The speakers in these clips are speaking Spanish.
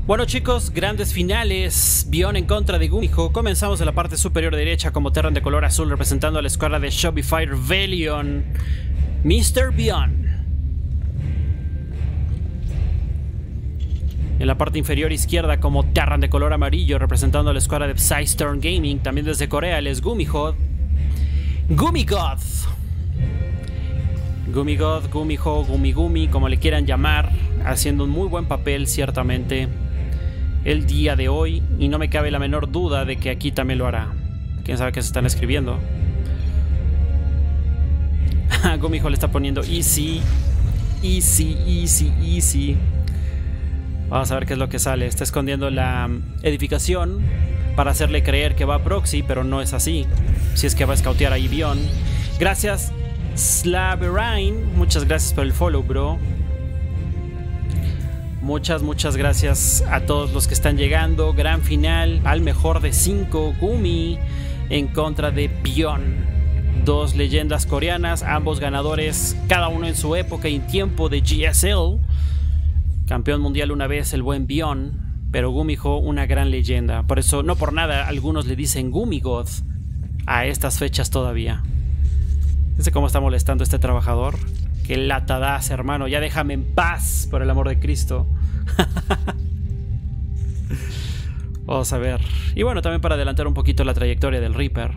Bueno chicos, grandes finales. Beyond en contra de Gumiho. Comenzamos en la parte superior derecha como Terran de color azul representando a la escuadra de Shopify Rebellion, Mr. Beyond. En la parte inferior izquierda como Terran de color amarillo representando a la escuadra de Psystorm Gaming. También desde Corea él es Gumiho. Gumigoth. Gumigoth, Gumiho, Gumigumi, como le quieran llamar. Haciendo un muy buen papel ciertamente el día de hoy. Y no me cabe la menor duda de que aquí también lo hará. Quién sabe qué se están escribiendo. Gumiho le está poniendo easy. Easy, easy, easy. Vamos a ver qué es lo que sale. Está escondiendo la edificación para hacerle creer que va a proxy, pero no es así. Si es que va a scoutear ahí Beyond. Gracias Slaverine. Muchas gracias por el follow, bro. Muchas gracias a todos los que están llegando. Gran final al mejor de 5. Gumi en contra de Beyond. Dos leyendas coreanas, ambos ganadores, cada uno en su época y tiempo de GSL. Campeón mundial una vez el buen Beyond, pero Gumiho una gran leyenda. Por eso, no por nada, algunos le dicen Gumigoth a estas fechas todavía. Fíjense cómo está molestando este trabajador. Qué lata das, hermano. Ya déjame en paz, por el amor de Cristo. Vamos a ver. Y bueno, también para adelantar un poquito la trayectoria del Reaper.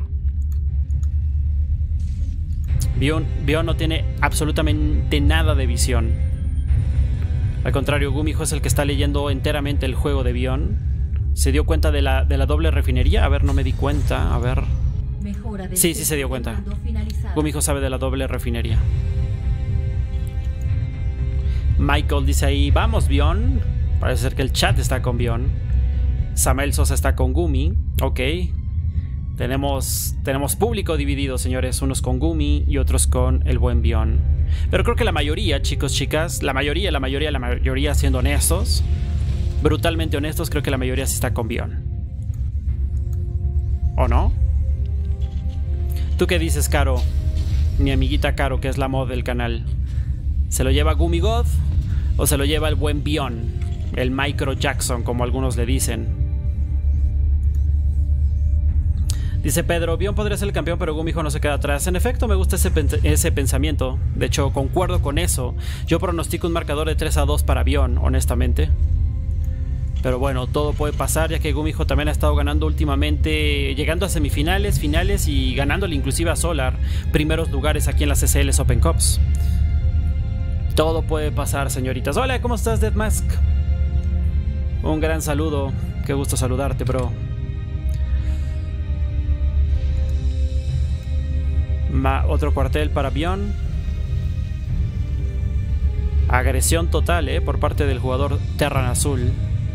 Beyond no tiene absolutamente nada de visión. Al contrario, Gumiho es el que está leyendo enteramente el juego de Beyond. ¿Se dio cuenta de la doble refinería? A ver, no me di cuenta. A ver. Sí se dio cuenta. Gumiho sabe de la doble refinería. Michael dice ahí, vamos Beyond. Parece ser que el chat está con Beyond. Samael Sosa está con Gumi. Ok. Tenemos público dividido, señores. Unos con Gumi y otros con el buen Beyond. Pero creo que la mayoría, chicos, chicas, la mayoría, siendo honestos, brutalmente honestos, creo que la mayoría sí está con Beyond. ¿O no? ¿Tú qué dices, Caro? Mi amiguita Caro, que es la mod del canal. ¿Se lo lleva Gumigoth o se lo lleva el buen Beyond? El Micro Jackson, como algunos le dicen. Dice Pedro, Beyond podría ser el campeón, pero Gumiho no se queda atrás. En efecto, me gusta ese pensamiento. De hecho, concuerdo con eso. Yo pronostico un marcador de 3-2 para Beyond, honestamente. Pero bueno, todo puede pasar, ya que Gumiho también ha estado ganando últimamente, llegando a semifinales, finales y ganándole inclusive a Solar primeros lugares aquí en las CCLs Open Cups. Todo puede pasar, señoritas. Hola, ¿cómo estás, Deadmask? Un gran saludo. Qué gusto saludarte, bro. Otro cuartel para Beyond. Agresión total, por parte del jugador Terran Azul.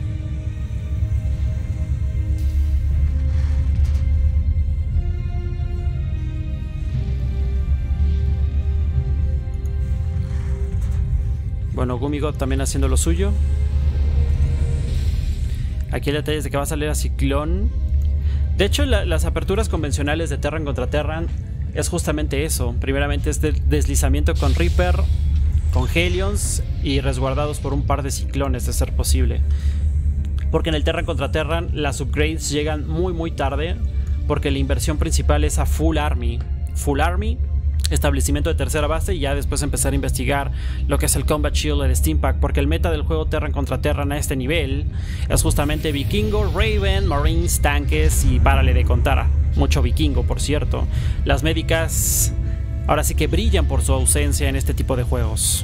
Bueno, Gumigoth también haciendo lo suyo. Aquí el detalle es de que va a salir a Ciclón. De hecho, las aperturas convencionales de Terran contra Terran es justamente eso. Primeramente es deslizamiento con Reaper, con Hellions y resguardados por un par de ciclones de ser posible. Porque en el Terran contra Terran las upgrades llegan muy tarde, porque la inversión principal es a Full Army. Full Army, establecimiento de tercera base, y ya después empezar a investigar lo que es el Combat Shield, el Steam Pack, porque el meta del juego Terran contra Terran a este nivel es justamente Vikingo, Raven, Marines, tanques y párale de contar. Mucho vikingo, por cierto. Las médicas ahora sí que brillan por su ausencia en este tipo de juegos.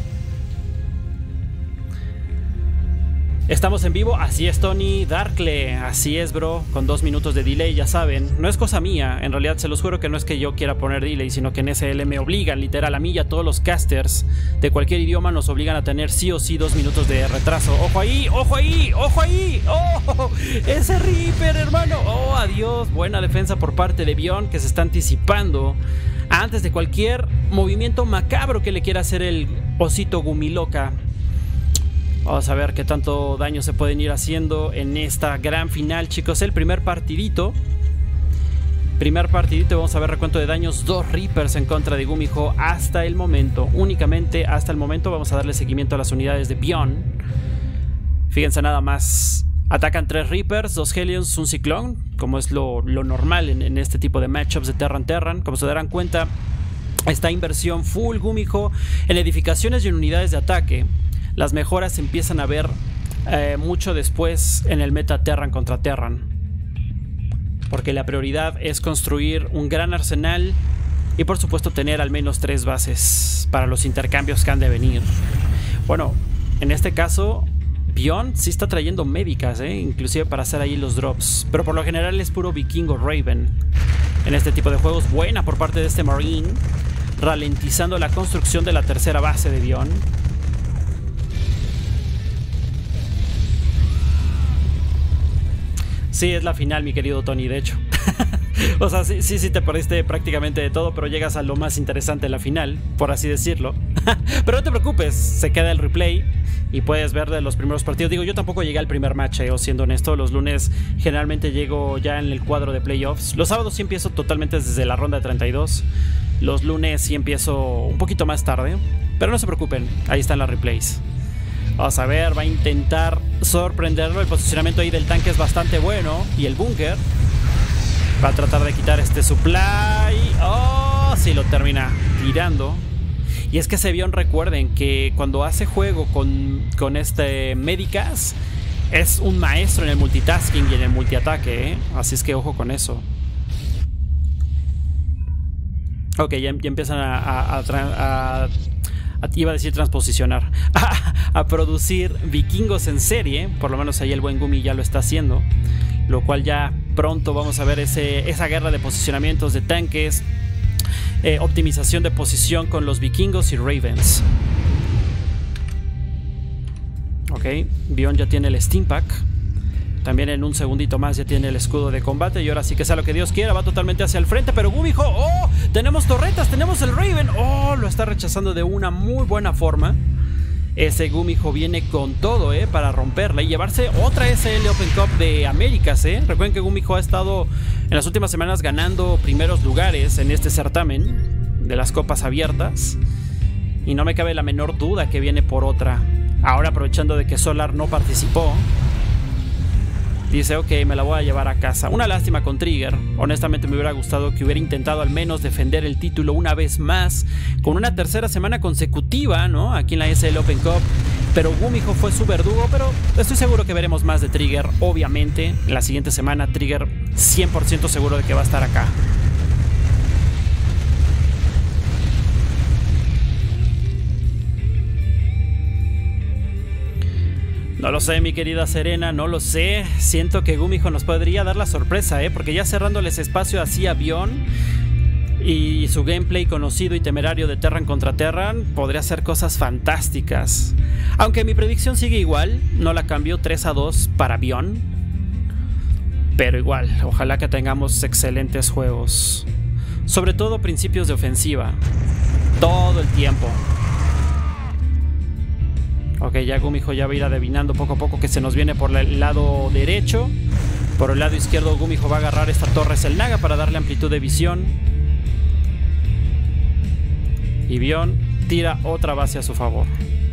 Estamos en vivo, así es Tony Darkle, así es bro, con 2 minutos de delay, ya saben. No es cosa mía, en realidad se los juro que no es que yo quiera poner delay, sino que en SL me obligan, literal, a mí y a todos los casters de cualquier idioma nos obligan a tener sí o sí 2 minutos de retraso. ¡Ojo ahí! ¡Ojo ahí! ¡Ojo ahí! ¡Oh! ¡Ese Reaper, hermano! ¡Oh, adiós! Buena defensa por parte de Beyond, que se está anticipando antes de cualquier movimiento macabro que le quiera hacer el osito Gumiloca. Vamos a ver qué tanto daño se pueden ir haciendo en esta gran final, chicos. El primer partidito. Vamos a ver recuento de daños. 2 Reapers en contra de Gumiho hasta el momento. Únicamente hasta el momento. Vamos a darle seguimiento a las unidades de Beyond. Fíjense nada más Atacan 3 Reapers, 2 Hellions, un Ciclón, como es lo normal en este tipo de matchups de Terran. Como se darán cuenta, esta inversión full Gumijo en edificaciones y en unidades de ataque. Las mejoras se empiezan a ver mucho después en el meta Terran contra Terran, porque la prioridad es construir un gran arsenal y por supuesto tener al menos 3 bases para los intercambios que han de venir. Bueno, en este caso Beyond sí está trayendo médicas, inclusive para hacer ahí los drops, pero por lo general es puro Vikingo Raven en este tipo de juegos. Buena por parte de este Marine, ralentizando la construcción de la tercera base de Beyond. Sí, es la final, mi querido Tony, de hecho. O sea, sí te perdiste prácticamente de todo, pero llegas a lo más interesante de la final, por así decirlo. Pero no te preocupes, se queda el replay y puedes ver de los primeros partidos. Digo, yo tampoco llegué al primer match, siendo honesto. Los lunes generalmente llego ya en el cuadro de playoffs. Los sábados sí empiezo totalmente desde la ronda de 32. Los lunes sí empiezo un poquito más tarde, pero no se preocupen, ahí están las replays. Vamos a ver, va a intentar sorprenderlo. El posicionamiento ahí del tanque es bastante bueno. Y el búnker va a tratar de quitar este supply. ¡Oh! Sí, lo termina tirando. Y es que ese Beyond, recuerden que cuando hace juego con este médicas, es un maestro en el multitasking y en el multiataque, Así es que ojo con eso. Ok, ya empiezan iba a decir transposicionar, a producir vikingos en serie. Por lo menos ahí el buen Gumi ya lo está haciendo, lo cual ya pronto vamos a ver esa guerra de posicionamientos de tanques, optimización de posición con los vikingos y Ravens. Ok, Beyond ya tiene el Steam Pack. También en un segundito más ya tiene el escudo de combate. Y ahora sí que sea lo que Dios quiera, va totalmente hacia el frente. Pero Gumijo, ¡oh! Tenemos torretas, tenemos el Raven. ¡Oh! Lo está rechazando de una muy buena forma. Ese Gumijo viene con todo, para romperla y llevarse otra SL Open Cup de Américas, Recuerden que Gumijo ha estado en las últimas semanas ganando primeros lugares en este certamen de las copas abiertas. Y no me cabe la menor duda que viene por otra. Ahora, aprovechando de que Solar no participó, dice, ok, me la voy a llevar a casa. Una lástima con Trigger. Honestamente me hubiera gustado que hubiera intentado al menos defender el título una vez más, con una tercera semana consecutiva, aquí en la SL Open Cup. Pero Gumijo fue su verdugo. Pero estoy seguro que veremos más de Trigger. Obviamente, en la siguiente semana Trigger 100% seguro de que va a estar acá. No lo sé, mi querida Serena, no lo sé. Siento que Gumijo nos podría dar la sorpresa, porque ya cerrándoles espacio así a Beyond y su gameplay conocido y temerario de Terran contra Terran, podría hacer cosas fantásticas. Aunque mi predicción sigue igual, no la cambio, 3-2 para Beyond. Pero igual, ojalá que tengamos excelentes juegos. Sobre todo principios de ofensiva. Todo el tiempo. Ok, ya Gumijo ya va a ir adivinando poco a poco que se nos viene por el lado derecho. Por el lado izquierdo Gumijo va a agarrar esta torre Selnaga para darle amplitud de visión. Y Beyond tira otra base a su favor.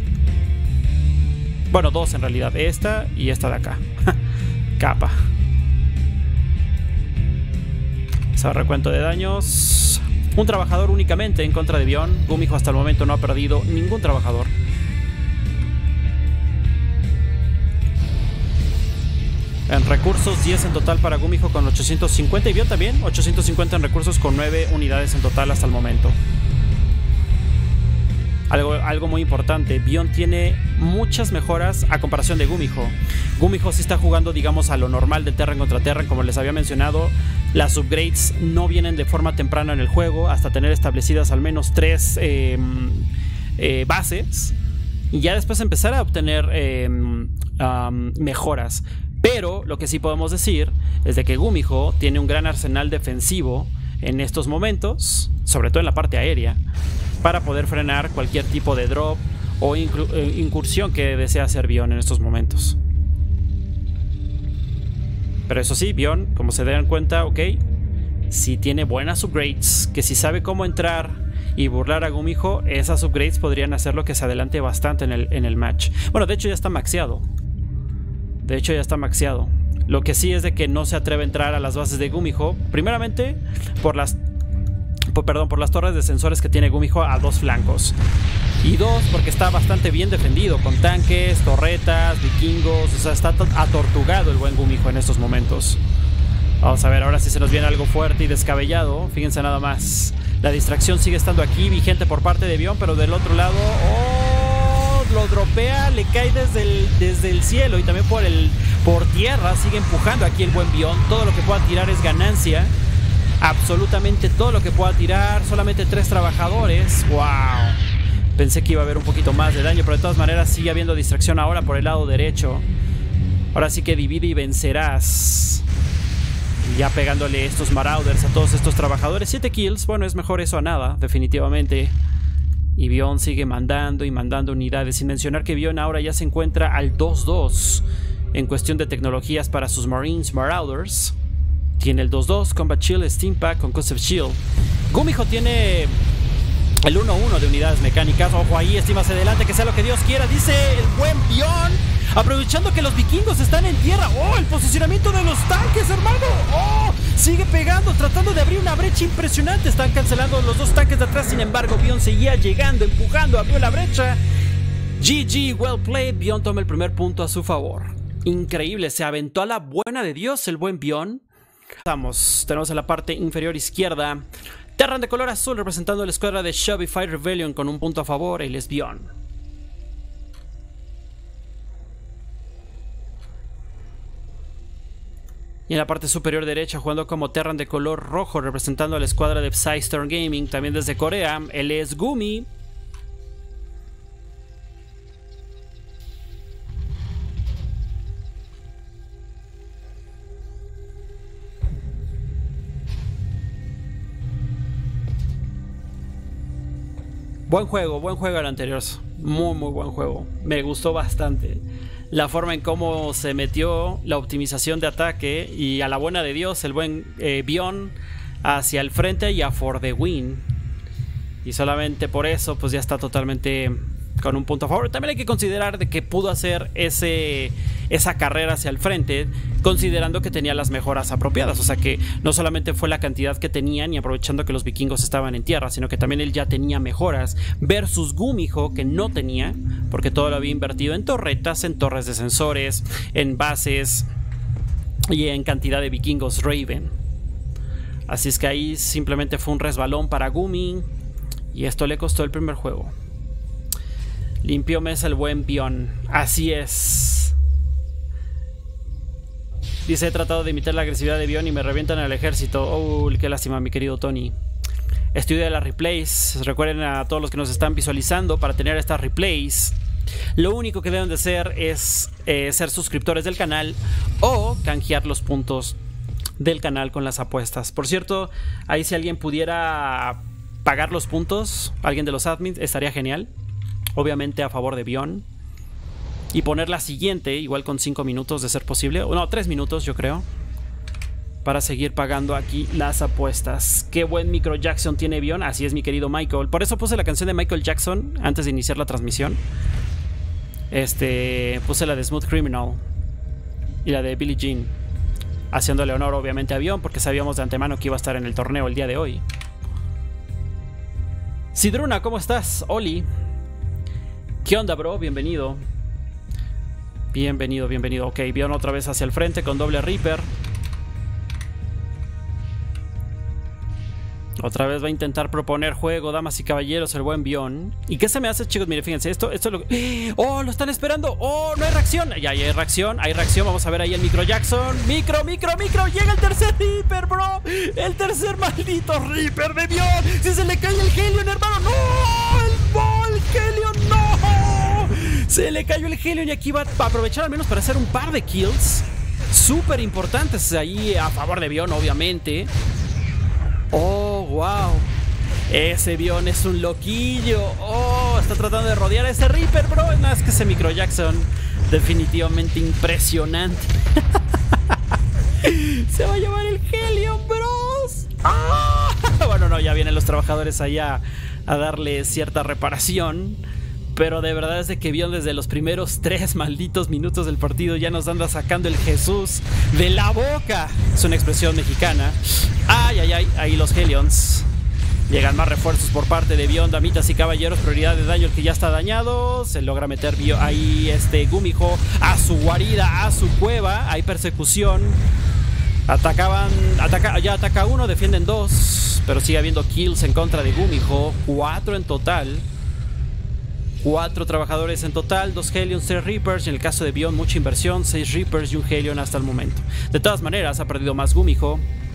Bueno, dos en realidad, esta y esta de acá. Capa. Se recuento de daños. Un trabajador únicamente en contra de Beyond. Gumijo hasta el momento no ha perdido ningún trabajador. En recursos 10 en total para Gumijo con 850 y Beyond también 850 en recursos con 9 unidades en total hasta el momento. Algo muy importante, Beyond tiene muchas mejoras a comparación de Gumijo. Gumijo sí está jugando, digamos, a lo normal del Terran contra Terran, como les había mencionado. Las upgrades no vienen de forma temprana en el juego, hasta tener establecidas al menos 3 bases, y ya después empezar a obtener mejoras. Pero lo que sí podemos decir es de que Gumijo tiene un gran arsenal defensivo en estos momentos, sobre todo en la parte aérea, para poder frenar cualquier tipo de drop o incursión que desea hacer Beyond en estos momentos. Pero eso sí, Beyond, como se dan cuenta, ok, si tiene buenas upgrades, que si sabe cómo entrar y burlar a Gumijo, esas upgrades podrían hacerlo que se adelante bastante en el match. Bueno, de hecho ya está maxeado. De hecho ya está maxeado. Lo que sí es de que no se atreve a entrar a las bases de Gumiho. Primeramente por las torres de sensores que tiene Gumiho a dos flancos. Y dos, porque está bastante bien defendido, con tanques, torretas, vikingos. O sea, está atortugado el buen Gumiho en estos momentos. Vamos a ver, ahora sí se nos viene algo fuerte y descabellado. Fíjense nada más. La distracción sigue estando aquí, vigente por parte de Bion, pero del otro lado... ¡Oh! Lo dropea, le cae desde el cielo y también por tierra. Sigue empujando aquí el buen Bion. Todo lo que pueda tirar es ganancia. Absolutamente todo lo que pueda tirar. Solamente 3 trabajadores. ¡Wow! Pensé que iba a haber un poquito más de daño, pero de todas maneras sigue habiendo distracción ahora por el lado derecho. Ahora sí que divide y vencerás. Ya pegándole estos Marauders a todos estos trabajadores. 7 kills, bueno, es mejor eso a nada, definitivamente. Y Bion sigue mandando y mandando unidades. Sin mencionar que Bion ahora ya se encuentra al 2-2 en cuestión de tecnologías para sus Marines Marauders. Tiene el 2-2, Combat Shield, Steam Pack, Concussive Shield. Gumiho tiene el 1-1 de unidades mecánicas. Ojo ahí, Steam hacia adelante, que sea lo que Dios quiera, dice el buen Bion. Aprovechando que los vikingos están en tierra. ¡Oh! El posicionamiento de los tanques, hermano. ¡Oh! Sigue pegando, tratando de abrir una brecha impresionante. Están cancelando los 2 tanques de atrás. Sin embargo, Bion seguía llegando, empujando, abrió la brecha. GG, well played. Bion toma el primer punto a su favor. Increíble, se aventó a la buena de Dios el buen Bion. Tenemos en la parte inferior izquierda Terran de color azul representando la escuadra de Shopify Rebellion con un punto a favor. Él es Bion. Y en la parte superior derecha, jugando como Terran de color rojo, representando a la escuadra de Psystorm Gaming, también desde Corea, él es Gumi. Buen juego el anterior. Muy buen juego. Me gustó bastante la forma en cómo se metió la optimización de ataque y a la buena de Dios el buen Bion hacia el frente y a for the win. Y solamente por eso pues ya está totalmente con un punto a favor. También hay que considerar de que pudo hacer esa carrera hacia el frente considerando que tenía las mejoras apropiadas. O sea que no solamente fue la cantidad que tenían y aprovechando que los vikingos estaban en tierra, sino que también él ya tenía mejoras versus Gumiho, que no tenía, porque todo lo había invertido en torretas, en torres de sensores, en bases y en cantidad de vikingos Raven. Así es que ahí simplemente fue un resbalón para Gumi y esto le costó el primer juego. Limpió mesa el buen Bion. Así es. Dice, he tratado de imitar la agresividad de Bion y me revientan al ejército. Oh, qué lástima, mi querido Tony. Estudia las replays. Recuerden a todos los que nos están visualizando, para tener estas replays, lo único que deben de hacer es ser suscriptores del canal o canjear los puntos del canal con las apuestas. Por cierto, ahí si alguien pudiera pagar los puntos, alguien de los admins, estaría genial. Obviamente a favor de Bion. Y poner la siguiente, igual con 5 minutos de ser posible. No, 3 minutos yo creo, para seguir pagando aquí las apuestas. Qué buen micro Jackson tiene Bion. Así es, mi querido Michael. Por eso puse la canción de Michael Jackson antes de iniciar la transmisión. Puse la de Smooth Criminal y la de Billie Jean, haciéndole honor obviamente a Bion, porque sabíamos de antemano que iba a estar en el torneo el día de hoy. Sidruna, ¿cómo estás? Oli, ¿qué onda, bro? Bienvenido. Bienvenido. Ok, Bion otra vez hacia el frente con doble Reaper. Otra vez va a intentar proponer juego, damas y caballeros, el buen Bion. ¿Y qué se me hace, chicos? Mire, fíjense, esto es lo... ¡Oh, lo están esperando! ¡Oh, no hay reacción! Ya hay reacción. Vamos a ver ahí el micro Jackson. ¡Micro! ¡Llega el tercer Reaper, bro! ¡El tercer maldito Reaper de Bion! ¡Si se le cae el Helion, hermano! ¡No! ¡El Helion! ¡No! Se le cayó el Helion y aquí va a aprovechar al menos para hacer un par de kills súper importantes ahí a favor de Bion, obviamente. Oh, wow. Ese Bion es un loquillo. Oh, está tratando de rodear a ese Reaper, bro. Es más que ese micro Jackson, definitivamente impresionante. Se va a llevar el Helion, bros. ¡Ah! Bueno, no, ya vienen los trabajadores allá a darle cierta reparación. Pero de verdad es de que Bion desde los primeros 3 malditos minutos del partido ya nos anda sacando el Jesús de la boca. Es una expresión mexicana. Ay, ay, ay, ahí los Hellions. Llegan más refuerzos por parte de Bion, damitas y caballeros. Prioridad de daño el que ya está dañado. Se logra meter ahí Gumiho a su guarida, a su cueva. Hay persecución. Ya ataca uno, defienden 2. Pero sigue habiendo kills en contra de Gumiho. 4 en total. 4 trabajadores en total, 2 Hellions, 3 Reapers. En el caso de Bion, mucha inversión, 6 Reapers y un Hellion hasta el momento. De todas maneras, ha perdido más Gumiho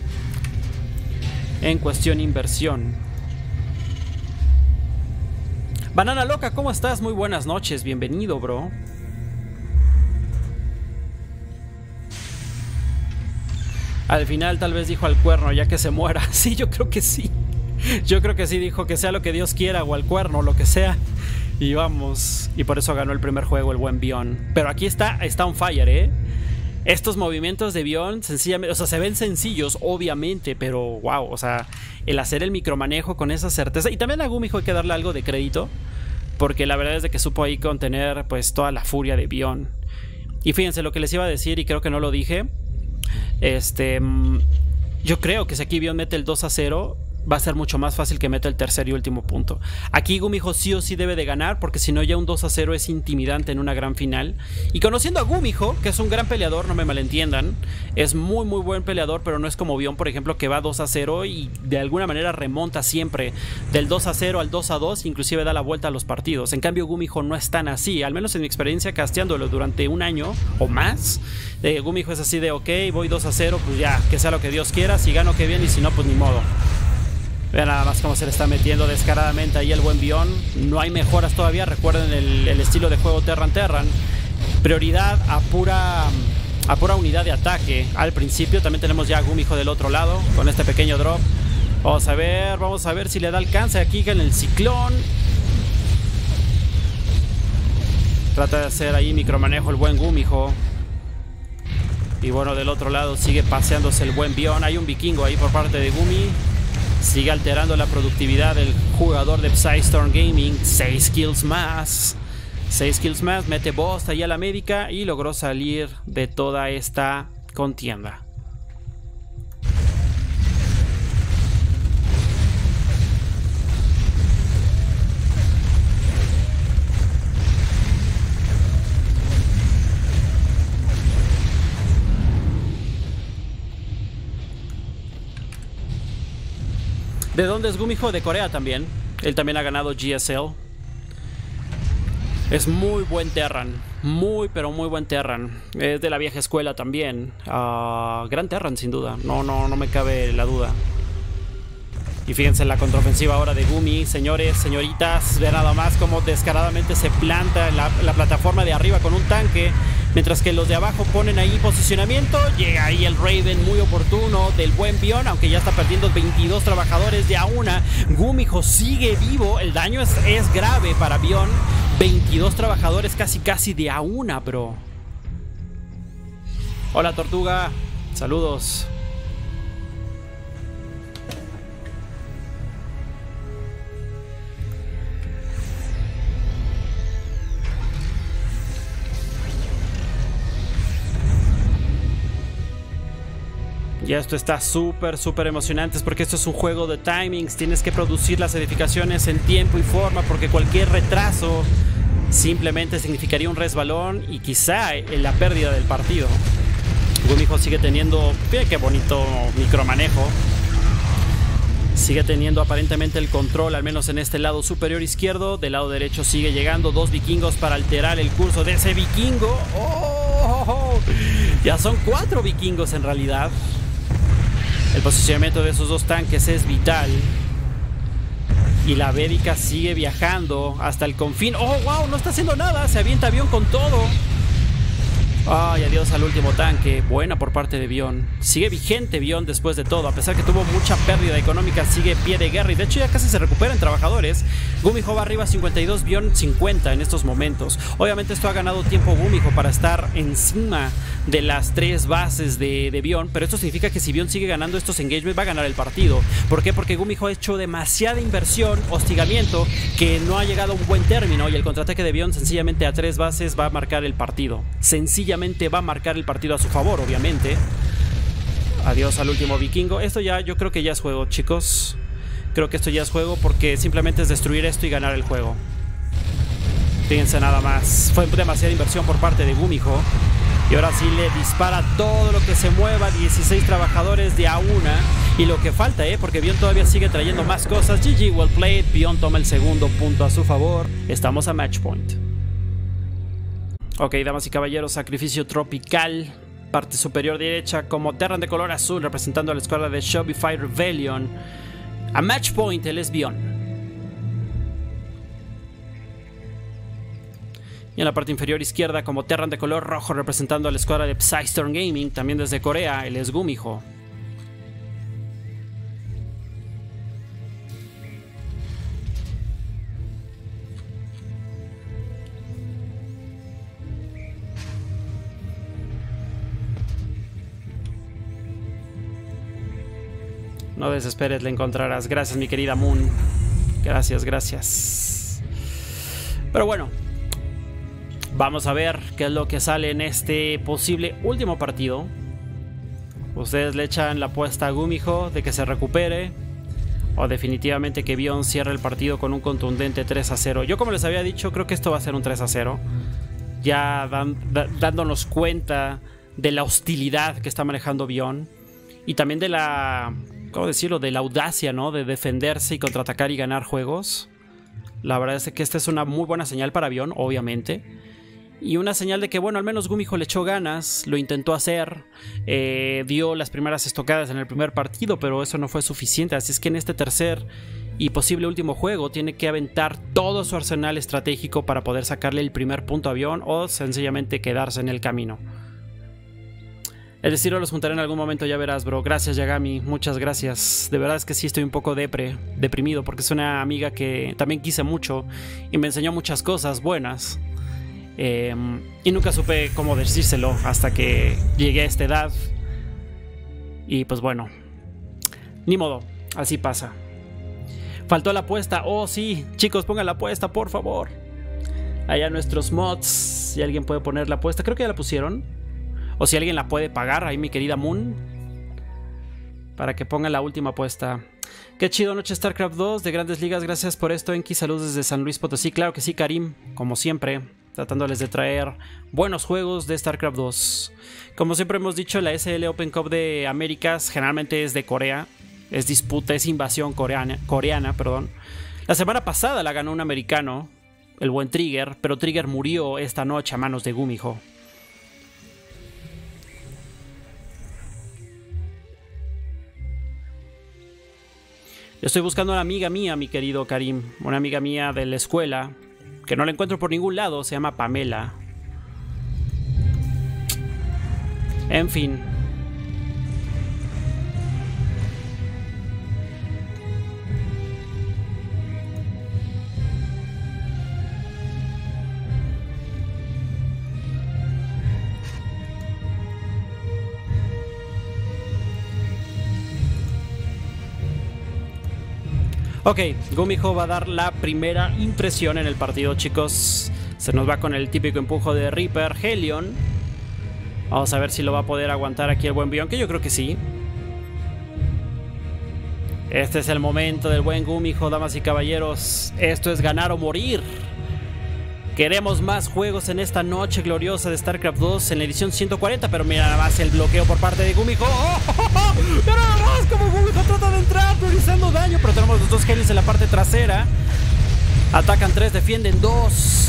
en cuestión inversión. Banana Loca, ¿cómo estás? Muy buenas noches, bienvenido, bro. Al final tal vez dijo al cuerno ya que se muera. Sí, yo creo que sí. Yo creo que sí, dijo que sea lo que Dios quiera o al cuerno, lo que sea. Y vamos, y por eso ganó el primer juego el buen Bion. Pero aquí está on fire, Estos movimientos de Bion, sencillamente, o sea, se ven sencillos, obviamente, pero wow, o sea, el hacer el micromanejo con esa certeza. Y también a Gumiho hay que darle algo de crédito, porque la verdad es de que supo ahí contener pues toda la furia de Bion. Y fíjense lo que les iba a decir, y creo que no lo dije. Yo creo que si aquí Bion mete el 2-0, va a ser mucho más fácil que meta el tercer y último punto. Aquí Gumiho sí o sí debe de ganar, porque si no ya un 2-0 es intimidante en una gran final. Y conociendo a Gumiho, que es un gran peleador, no me malentiendan, es muy muy buen peleador, pero no es como Bion, por ejemplo, que va 2-0 y de alguna manera remonta siempre del 2-0 al 2-2, inclusive da la vuelta a los partidos. En cambio Gumiho no es tan así, al menos en mi experiencia casteándolo durante un año o más. Gumiho es así de ok, voy 2-0, pues ya, que sea lo que Dios quiera, si gano que bien y si no pues ni modo. Vean nada más cómo se le está metiendo descaradamente ahí el buen Bion. No hay mejoras todavía. Recuerden el estilo de juego Terran. Prioridad a pura unidad de ataque. Al principio también tenemos ya a Gumiho del otro lado con este pequeño drop. Vamos a ver si le da alcance aquí en el ciclón. Trata de hacer ahí micromanejo el buen Gumiho. Y bueno, del otro lado sigue paseándose el buen Bion. Hay un vikingo ahí por parte de Gumi. Sigue alterando la productividad del jugador de Psystorm Gaming. 6 kills más. 6 kills más. Mete Bost ahí a la médica y logró salir de toda esta contienda. ¿De dónde es Gumiho? De Corea también. Él también ha ganado GSL. Es muy buen Terran. Muy, pero muy buen Terran. Es de la vieja escuela también. Gran Terran, sin duda. No me cabe la duda. Y fíjense en la contraofensiva ahora de Gumi. Señores, señoritas, vean nada más cómo descaradamente se planta en la plataforma de arriba con un tanque. Mientras que los de abajo ponen ahí posicionamiento. Llega ahí el Raven muy oportuno del buen Bion, aunque ya está perdiendo 22 trabajadores de a una. Gumiho sigue vivo. El daño es grave para Bion. 22 trabajadores casi de a una, bro. Hola, Tortuga. Saludos. Y esto está súper emocionante, porque esto es un juego de timings. Tienes que producir las edificaciones en tiempo y forma, porque cualquier retraso simplemente significaría un resbalón y quizá la pérdida del partido. Gumiho sigue teniendo, fíjate qué bonito micromanejo. Sigue teniendo aparentemente el control, al menos en este lado superior izquierdo. Del lado derecho sigue llegando 2 vikingos para alterar el curso de ese vikingo. ¡Oh! Ya son 4 vikingos en realidad. El posicionamiento de esos 2 tanques es vital. Y la Védica sigue viajando hasta el confín. ¡Oh, wow! No está haciendo nada. Se avienta avión con todo. Ay, adiós al último tanque. Buena por parte de Bion. Sigue vigente Bion después de todo. A pesar que tuvo mucha pérdida económica, sigue pie de guerra. Y de hecho ya casi se recuperan trabajadores. Gumiho va arriba 52, Bion 50 en estos momentos. Obviamente esto ha ganado tiempo Gumiho para estar encima de las 3 bases de Bion. Pero esto significa que si Bion sigue ganando estos engagements va a ganar el partido. ¿Por qué? Porque Gumiho ha hecho demasiada inversión, hostigamiento, que no ha llegado a un buen término. Y el contraataque de Bion sencillamente a 3 bases va a marcar el partido. Sencillamente va a marcar el partido a su favor, obviamente. Adiós al último vikingo. Esto ya, yo creo que ya es juego, chicos. Creo que esto ya es juego porque simplemente es destruir esto y ganar el juego. Fíjense nada más. Fue demasiada inversión por parte de Gumiho. Y ahora sí le dispara todo lo que se mueva. 16 trabajadores de a una. Y lo que falta, porque Bion todavía sigue trayendo más cosas. GG, well played. Bion toma el segundo punto a su favor. Estamos a match point. Ok, damas y caballeros, sacrificio tropical, parte superior derecha como Terran de color azul representando a la escuadra de Shopify Rebellion. A match point, él es Bion. Y en la parte inferior izquierda como Terran de color rojo representando a la escuadra de Psystorm Gaming, también desde Corea, él es Gumiho. No desesperes, le encontrarás. Gracias, mi querida Moon. Gracias, gracias. Pero bueno, vamos a ver qué es lo que sale en este posible último partido. Ustedes le echan la apuesta a Gumiho de que se recupere, o definitivamente que Bion cierre el partido con un contundente 3-0. Yo, como les había dicho, creo que esto va a ser un 3-0. Ya dándonos cuenta de la hostilidad que está manejando Bion. Y también de la... ¿cómo decirlo? De la audacia, ¿no? De defenderse y contraatacar y ganar juegos. La verdad es que esta es una muy buena señal para Bion, obviamente. Y una señal de que, bueno, al menos Gumiho le echó ganas, lo intentó hacer, dio las primeras estocadas en el primer partido, pero eso no fue suficiente. Así es que en este tercer y posible último juego tiene que aventar todo su arsenal estratégico para poder sacarle el primer punto a Bion o sencillamente quedarse en el camino. El destino los juntaré en algún momento, ya verás, bro. Gracias, Yagami, muchas gracias. De verdad es que sí estoy un poco deprimido porque es una amiga que también quise mucho y me enseñó muchas cosas buenas. Y nunca supe cómo decírselo hasta que llegué a esta edad. Y pues bueno, ni modo, así pasa. Faltó la apuesta. Oh sí, chicos, pongan la apuesta, por favor. Allá nuestros mods, si alguien puede poner la apuesta. Creo que ya la pusieron. O si alguien la puede pagar, ahí mi querida Moon, para que ponga la última apuesta. Qué chido noche StarCraft 2 de Grandes Ligas. Gracias por esto, Enki. Saludos desde San Luis Potosí. Claro que sí, Karim, como siempre, tratándoles de traer buenos juegos de StarCraft 2. Como siempre hemos dicho, la SL Open Cup de Américas generalmente es de Corea. Es disputa, es invasión coreana, perdón. La semana pasada la ganó un americano, el buen Trigger, pero Trigger murió esta noche a manos de Gumiho. Yo estoy buscando a una amiga mía, mi querido Karim. Una amiga mía de la escuela, que no la encuentro por ningún lado. Se llama Pamela. En fin. Ok, Gumiho va a dar la primera impresión en el partido, chicos. Se nos va con el típico empujo de Reaper, Helion. Vamos a ver si lo va a poder aguantar aquí el buen Bion, que yo creo que sí. Este es el momento del buen Gumiho, damas y caballeros. Esto es ganar o morir. Queremos más juegos en esta noche gloriosa de StarCraft 2 en la edición 140, pero mira nada más el bloqueo por parte de Gumiho. ¡Oh! Mira nada más como Gumiho trata de entrar priorizando daño, pero tenemos los dos Helios en la parte trasera. Atacan 3, defienden 2.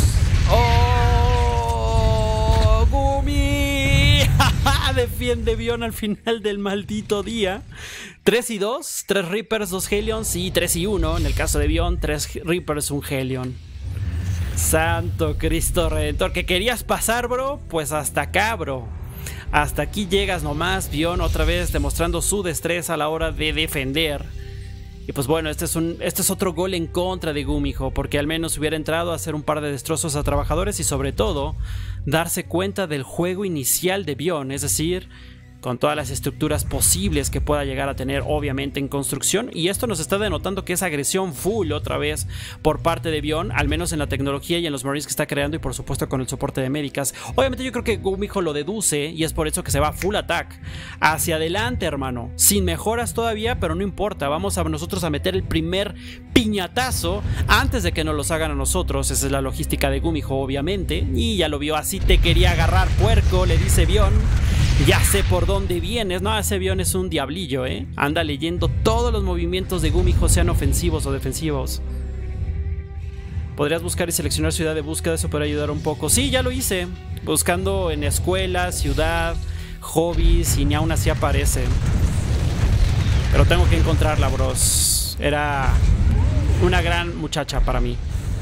¡Oh! ¡Gumi! Defiende Bion al final del maldito día. 3 y 2, 3 Reapers, 2 Helions y 3 y 1. En el caso de Bion, 3 Reapers, 1 Helion. Santo Cristo Redentor. ¿Que querías pasar, bro? Pues hasta acá, bro. Hasta aquí llegas nomás. Bjorn otra vez demostrando su destreza a la hora de defender. Y pues bueno, este es otro gol en contra de Gumiho, porque al menos hubiera entrado a hacer un par de destrozos a trabajadores y sobre todo darse cuenta del juego inicial de Bjorn, es decir, con todas las estructuras posibles que pueda llegar a tener obviamente en construcción, y esto nos está denotando que es agresión full otra vez por parte de Bjorn, al menos en la tecnología y en los Marines que está creando y por supuesto con el soporte de médicas. Obviamente yo creo que Gumiho lo deduce y es por eso que se va full attack hacia adelante, hermano, sin mejoras todavía, pero no importa, vamos a nosotros a meter el primer piñatazo antes de que nos los hagan a nosotros. Esa es la logística de Gumiho obviamente, y ya lo vio. Así te quería agarrar, puerco, le dice Bjorn. Ya sé por dónde vienes. No, ese Bjorn es un diablillo, anda leyendo todos los movimientos de Gumiho, sean ofensivos o defensivos. Podrías buscar y seleccionar ciudad de búsqueda, eso podría ayudar un poco. Sí, ya lo hice, buscando en escuela, ciudad, hobbies, y ni aún así aparece. Pero tengo que encontrarla, bros. Era una gran muchacha para mí.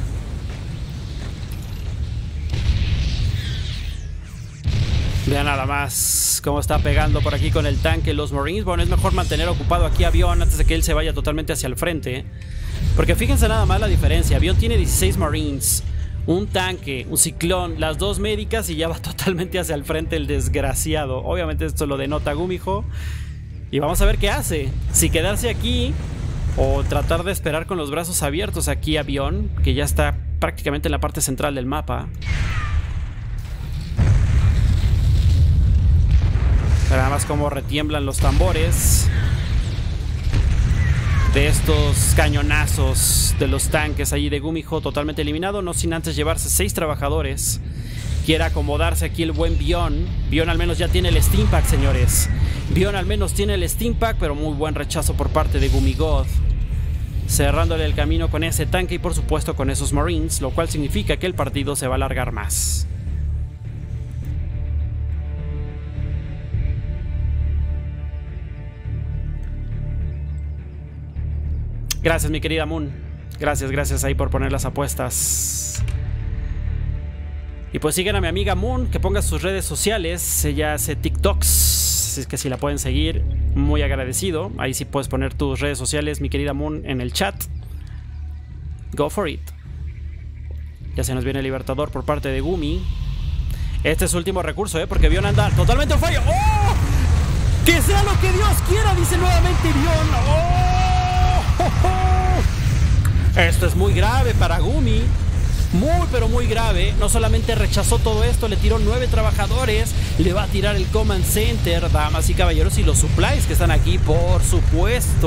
Vean nada más cómo está pegando por aquí con el tanque los Marines. Bueno, es mejor mantener ocupado aquí a Bjorn antes de que él se vaya totalmente hacia el frente. Porque fíjense nada más la diferencia. Bjorn tiene 16 Marines, un tanque, un ciclón, las dos médicas y ya va totalmente hacia el frente el desgraciado. Obviamente esto lo denota Gumiho. Y vamos a ver qué hace. Si quedarse aquí o tratar de esperar con los brazos abiertos aquí a Bjorn, que ya está prácticamente en la parte central del mapa. Nada más como retiemblan los tambores de estos cañonazos de los tanques ahí de Gumiho, totalmente eliminado, no sin antes llevarse 6 trabajadores. Quiere acomodarse aquí el buen Bjorn. Bjorn al menos ya tiene el Steam Pack, señores. Bjorn al menos tiene el Steam Pack, pero muy buen rechazo por parte de Gumigoth, cerrándole el camino con ese tanque y por supuesto con esos Marines, lo cual significa que el partido se va a alargar más. Gracias, mi querida Moon. Gracias ahí por poner las apuestas. Y pues sigan a mi amiga Moon, que ponga sus redes sociales. Ella hace TikToks, así que si la pueden seguir, muy agradecido. Ahí sí puedes poner tus redes sociales, mi querida Moon, en el chat. Go for it. Ya se nos viene el Libertador por parte de Gumi. Este es su último recurso, porque Bjorn anda totalmente en fallo. ¡Oh! ¡Que sea lo que Dios quiera! Dice nuevamente Bjorn. ¡Oh! Esto es muy grave para Gumi. Muy pero muy grave. No solamente rechazó todo esto, le tiró 9 trabajadores. Le va a tirar el Command Center, damas y caballeros, y los supplies que están aquí, por supuesto.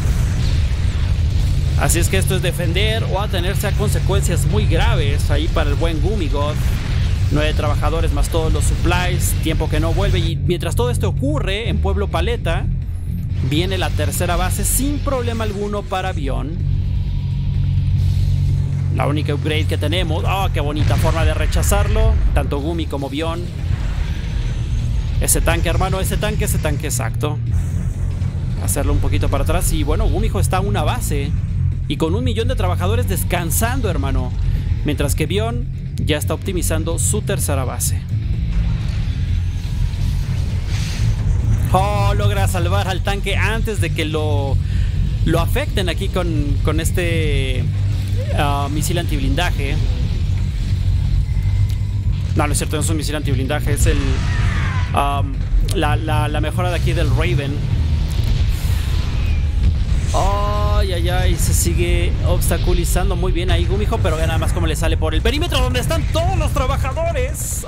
Así es que esto es defender o atenerse a consecuencias muy graves ahí para el buen Gumigoth. 9 trabajadores más todos los supplies, tiempo que no vuelve. Y mientras todo esto ocurre en Pueblo Paleta, viene la tercera base sin problema alguno para Bjorn. La única upgrade que tenemos. ¡Oh, qué bonita forma de rechazarlo! Tanto Gumi como Bjorn. Ese tanque, hermano, ese tanque exacto. Hacerlo un poquito para atrás. Y bueno, Gumiho está a una base y con 1 millón de trabajadores descansando, hermano. Mientras que Bjorn ya está optimizando su tercera base. Oh, logra salvar al tanque antes de que lo afecten aquí con este misil antiblindaje. No, no es cierto, no es un misil antiblindaje, es el la mejora de aquí del Raven. Ay, se sigue obstaculizando muy bien ahí Gumiho, pero vean nada más cómo le sale por el perímetro donde están todos los trabajadores.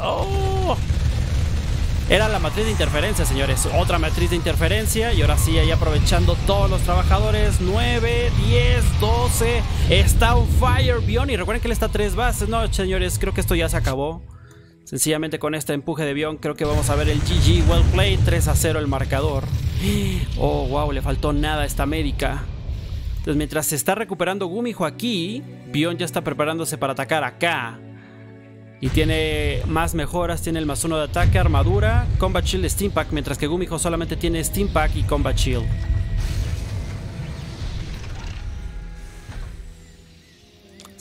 Era la matriz de interferencia, señores. Otra matriz de interferencia. Y ahora sí, ahí aprovechando todos los trabajadores. 9, 10, 12. Está on fire Bjorn. Y recuerden que él está a 3 bases. No, señores, creo que esto ya se acabó. Sencillamente con este empuje de Bjorn creo que vamos a ver el GG. Well played. 3-0 el marcador. Oh, wow, le faltó nada a esta médica. Entonces mientras se está recuperando Gumiho aquí, Bjorn ya está preparándose para atacar acá. Y tiene más mejoras, tiene el +1 de ataque, armadura, Combat Shield, Steam Pack, mientras que Gumiho solamente tiene Steam Pack y Combat Shield.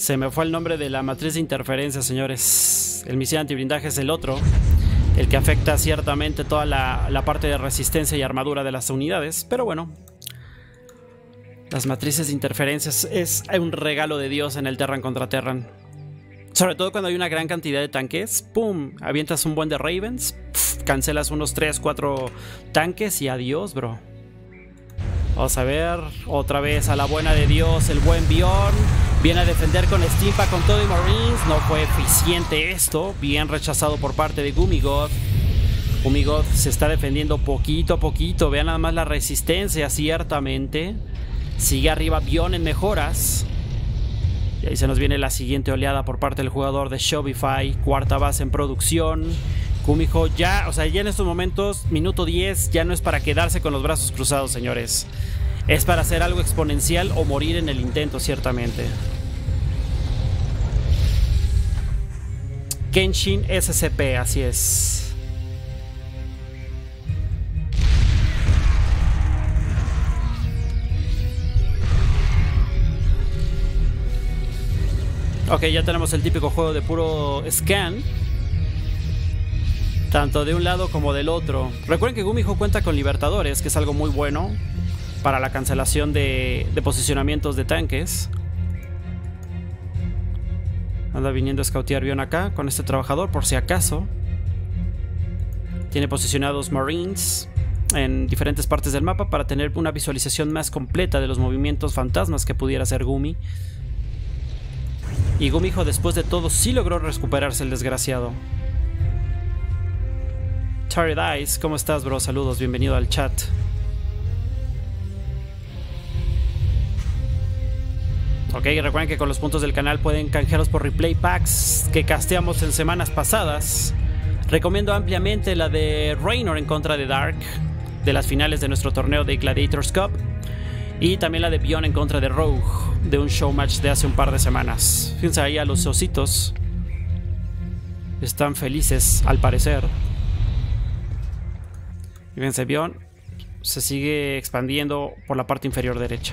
Se me fue el nombre de la matriz de interferencia, señores. El misil antiblindaje es el otro, el que afecta ciertamente toda la parte de resistencia y armadura de las unidades. Pero bueno, las matrices de interferencia es un regalo de Dios en el Terran contra Terran. Sobre todo cuando hay una gran cantidad de tanques. ¡Pum! Avientas un buen de Ravens, cancelas unos 3, 4 tanques y adiós, bro. Vamos a ver, otra vez a la buena de Dios, el buen Bion. Viene a defender con Steampa con todo y Marines. No fue eficiente esto. Bien rechazado por parte de Gumigoth. Gumigoth se está defendiendo poquito a poquito. Vean nada más la resistencia, ciertamente. Sigue arriba Bion en mejoras. Y ahí se nos viene la siguiente oleada por parte del jugador de Shopify. Cuarta base en producción. Gumijo ya, o sea, ya en estos momentos, minuto 10, ya no es para quedarse con los brazos cruzados, señores. Es para hacer algo exponencial o morir en el intento, ciertamente. Kenshin SCP, así es. Ok, ya tenemos el típico juego de puro scan, tanto de un lado como del otro. Recuerden que Gumijo cuenta con libertadores, que es algo muy bueno para la cancelación de posicionamientos de tanques. Anda viniendo a escautear Bion acá con este trabajador por si acaso. Tiene posicionados Marines en diferentes partes del mapa para tener una visualización más completa de los movimientos fantasmas que pudiera hacer Gumi. Y Gumijo, después de todo, sí logró recuperarse el desgraciado. Terry Dice, ¿cómo estás, bro? Saludos, bienvenido al chat. Ok, recuerden que con los puntos del canal pueden canjearlos por replay packs que casteamos en semanas pasadas. Recomiendo ampliamente la de Raynor en contra de Dark, de las finales de nuestro torneo de Gladiators Cup. Y también la de Bion en contra de Rogue, de un show match de hace un par de semanas. Fíjense ahí a los ositos. Están felices, al parecer. Fíjense, Bion se sigue expandiendo por la parte inferior derecha.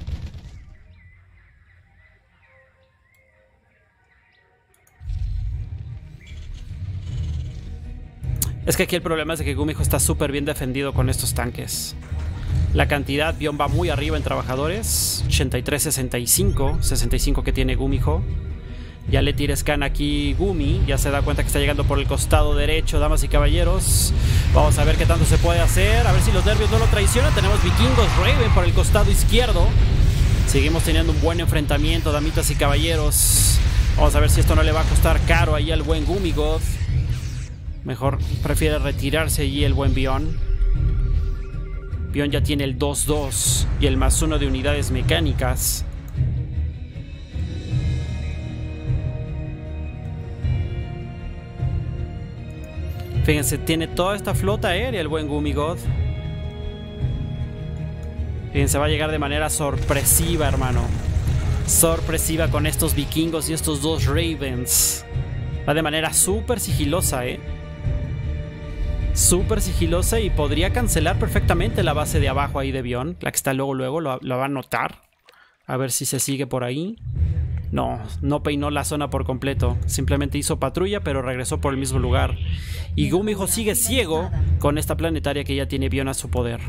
Es que aquí el problema es de que Gumijo está súper bien defendido con estos tanques. La cantidad, Bion va muy arriba en trabajadores. 83, 65. 65 que tiene Gumijo. Ya le tira scan aquí Gumi. Ya se da cuenta que está llegando por el costado derecho, damas y caballeros. Vamos a ver qué tanto se puede hacer. A ver si los nervios no lo traicionan. Tenemos vikingos Raven por el costado izquierdo. Seguimos teniendo un buen enfrentamiento, damitas y caballeros. Vamos a ver si esto no le va a costar caro ahí al buen Gumigoth. Mejor prefiere retirarse allí el buen Bion. Bion ya tiene el 2-2 y el +1 de unidades mecánicas. Fíjense, tiene toda esta flota aérea el buen Gumigoth. Fíjense, va a llegar de manera sorpresiva, hermano. Sorpresiva con estos vikingos y estos dos Ravens. Va de manera súper sigilosa, súper sigilosa, y podría cancelar perfectamente la base de abajo ahí de Bion. La que está luego lo va a notar. A ver si se sigue por ahí. No, no peinó la zona por completo. Simplemente hizo patrulla, pero regresó por el mismo lugar. Y Gumijo sigue ciego con esta planetaria que ya tiene Bion a su poder.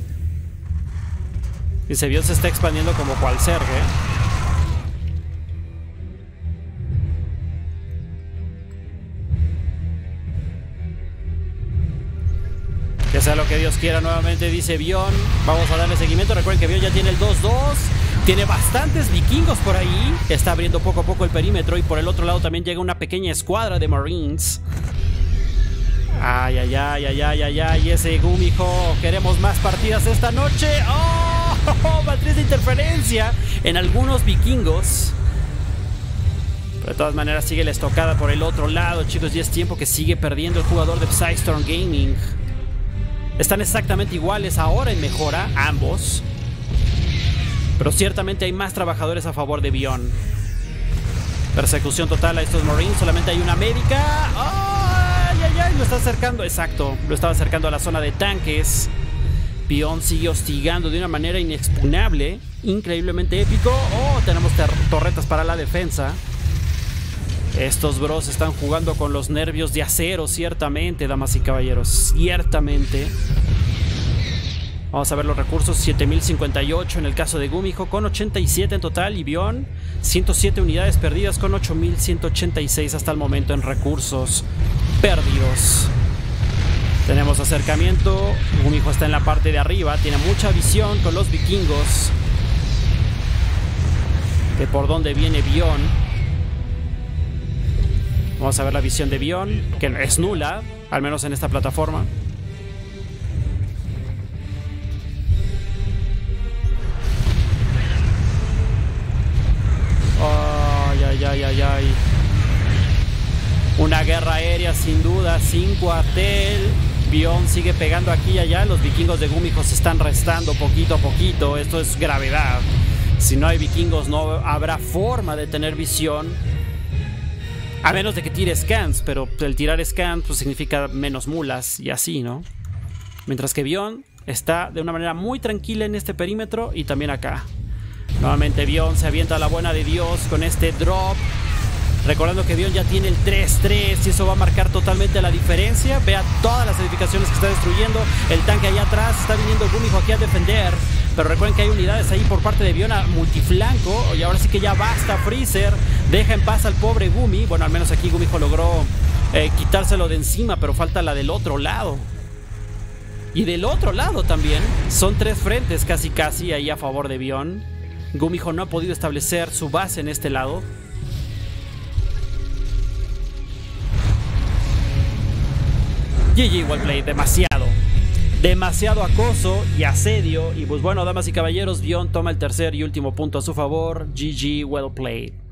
Y ese Bion se está expandiendo como cual Zerg, Que sea lo que Dios quiera, nuevamente dice Bion. Vamos a darle seguimiento. Recuerden que Bion ya tiene el 2-2. Tiene bastantes vikingos por ahí. Está abriendo poco a poco el perímetro. Y por el otro lado también llega una pequeña escuadra de Marines. Ay, ay, ay, ay, ay, ay, ay. Y ese Gumijo. Queremos más partidas esta noche. ¡Oh! Matriz de interferencia en algunos vikingos. Pero de todas maneras sigue la estocada por el otro lado, chicos. Y es tiempo que sigue perdiendo el jugador de Psystorm Gaming. Están exactamente iguales ahora en mejora, ambos. Pero ciertamente hay más trabajadores a favor de Bion. Persecución total a estos Marines. Solamente hay una médica. ¡Ay, ay, ay! Lo está acercando. Exacto. Lo estaba acercando a la zona de tanques. Bion sigue hostigando de una manera inexpugnable, increíblemente épico. Oh, tenemos torretas para la defensa. Estos bros están jugando con los nervios de acero, ciertamente, damas y caballeros, ciertamente. Vamos a ver los recursos, 7058 en el caso de Gumiho, con 87 en total. Y Bion, 107 unidades perdidas con 8186 hasta el momento en recursos perdidos. Tenemos acercamiento. Gumiho está en la parte de arriba, tiene mucha visión con los vikingos de por dónde viene Bion. Vamos a ver la visión de Bion, que es nula, al menos en esta plataforma. Ay. Una guerra aérea sin duda, sin cuartel. Bion sigue pegando aquí y allá. Los vikingos de Gumiho se están restando poquito a poquito. Esto es gravedad. Si no hay vikingos no habrá forma de tener visión, a menos de que tire scans. Pero el tirar scans pues significa menos mulas y así, ¿no? Mientras que Bion está de una manera muy tranquila en este perímetro y también acá. Nuevamente Bion se avienta a la buena de Dios con este drop. Recordando que Bion ya tiene el 3-3 y eso va a marcar totalmente la diferencia. Vea todas las edificaciones que está destruyendo. El tanque allá atrás, está viniendo Gumiho aquí a defender. Pero recuerden que hay unidades ahí por parte de Bion a multiflanco. Y ahora sí que ya basta Freezer. Deja en paz al pobre Gumi. Bueno, al menos aquí Gumiho logró quitárselo de encima, pero falta la del otro lado. Y del otro lado también. Son 3 frentes casi ahí a favor de Bion. Gumiho no ha podido establecer su base en este lado. GG Wellplay, demasiado acoso y asedio. Y pues bueno, damas y caballeros, Bion toma el tercer y último punto a su favor. GG Wellplay.